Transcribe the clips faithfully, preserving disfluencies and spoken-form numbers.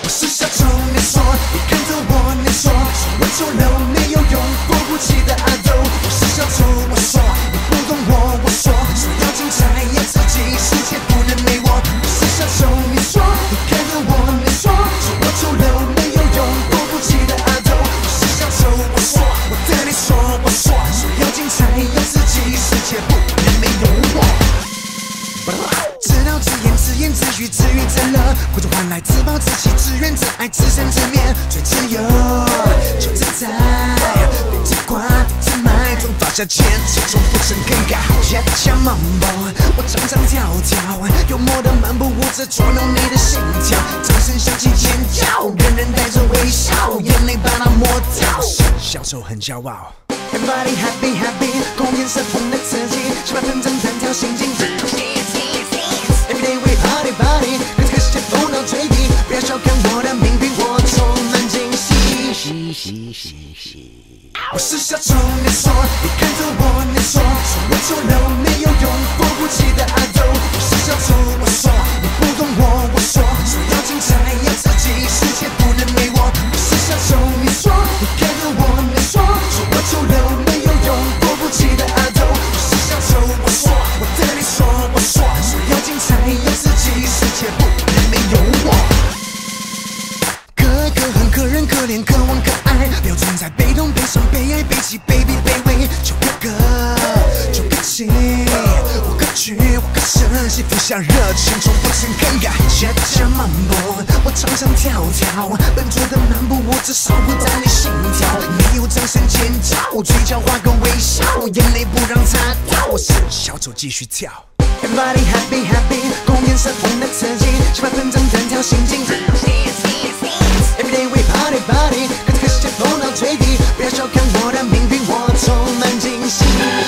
是小丑，你说，你看着我，你说，我丑陋没有用，过不去的阿斗。我是小丑，我说，你不懂我，我说，说要精彩要刺激，世界不能没我。我是小丑，你说，你看着我，你说，说我丑陋没有用，过不去的阿斗。我是小丑，我说，我对你说，我说，说要精彩要刺激，世界不能没有我。自导自演，自言自语，自娱自乐，或者换来自暴自弃，自怨自艾，自生自灭，最自由，就自在，别自挂自卖，总发下钱，始终不曾更改。恰恰mambo，我常常跳跳，幽默的漫步，舞着捉弄你的心跳，掌声响起尖叫，人人带着微笑，眼泪把它抹掉，小丑很骄傲。Everybody happy happy， 公颜色红的刺激，十八分钟弹跳心惊。Everyday we party party， 跟这个世界头脑吹皮，不要小看我的命运，我充满惊喜。嘻嘻嘻嘻，我是小丑，你说，你看着我，你说，说我丑陋没有用，过不去的阿斗。我是小丑，我说，你不懂我，我说，说要精彩要刺激，世界不能没我。我是小丑，你说，你看着我，你说，说我丑陋没有用，过不去的阿斗。我是小丑，我说，我对你说，我说，说要精彩要刺激，世界不能没有我。可爱可恨可人可怜可望可爱，留存在被动悲伤悲哀悲戚卑鄙卑微，求个歌求个情，我可取我可舍，幸福下热情从不曾更改。恰恰mambo，我常常跳跳，笨拙的漫步，我只守护在你心跳。没有掌声尖叫，嘴角画个微笑，眼泪不让擦掉。我是小丑继续跳。Everybody happy happy， 公颜色红的刺激，十八分钟弹跳心惊。Everyday we party party， 跟这个世界头脑吹皮，不要小看我的命运，我充满惊喜。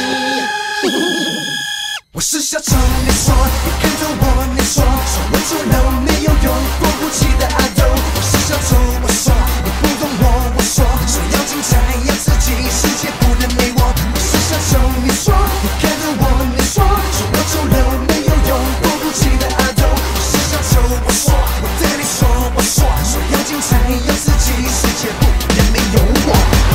我是小丑，你说，你看着我，你说，说我丑陋没有用，过不去的阿斗。我是小丑，我说，你不懂我，我说，说要精彩要刺激，世界不能没我。我是小丑，你说，你看着我，你说，说我丑陋没有用，过不去的阿斗。我是小丑，我说，我对你说，我说，说要精彩要刺激，世界不能没有我。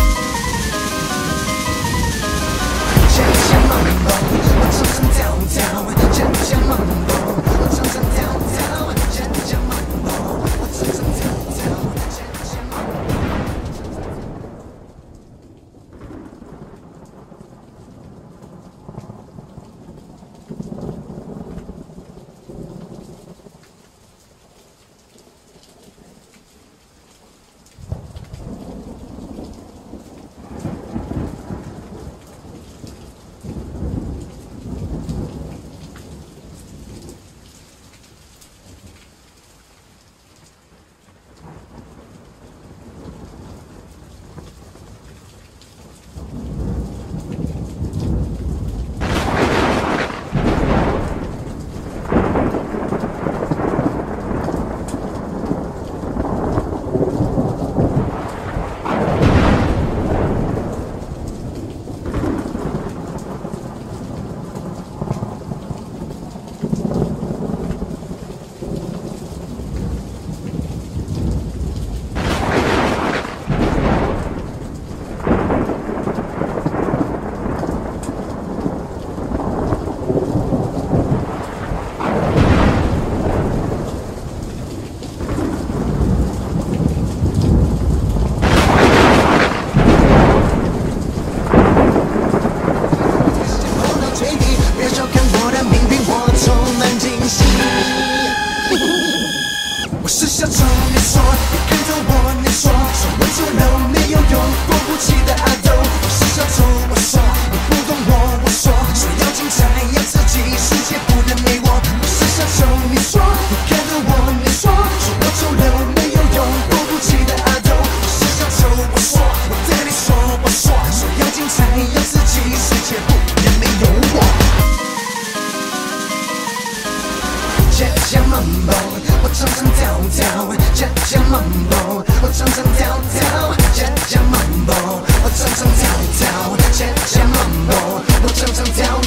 恰恰mambo，我常常跳跳，恰恰mambo，我常常跳跳，恰恰mambo，我常常跳跳，恰恰mambo。我是小丑，你说，你看着我，你说，说我丑陋没有用，过不去的阿斗。我是小丑，我说，你不懂我，我说，说要精彩要刺激，世界不能没我。我是小丑，你说，你看着我，你说，说我丑陋没有用，过不去的阿斗。我是小丑，我说，我对你说，我说，说要精彩要刺激，世界不能没有我。恰恰mambo，我常常跳跳，恰恰mambo，我常常跳跳，恰恰mambo，我常常跳跳，恰恰mambo，我常常跳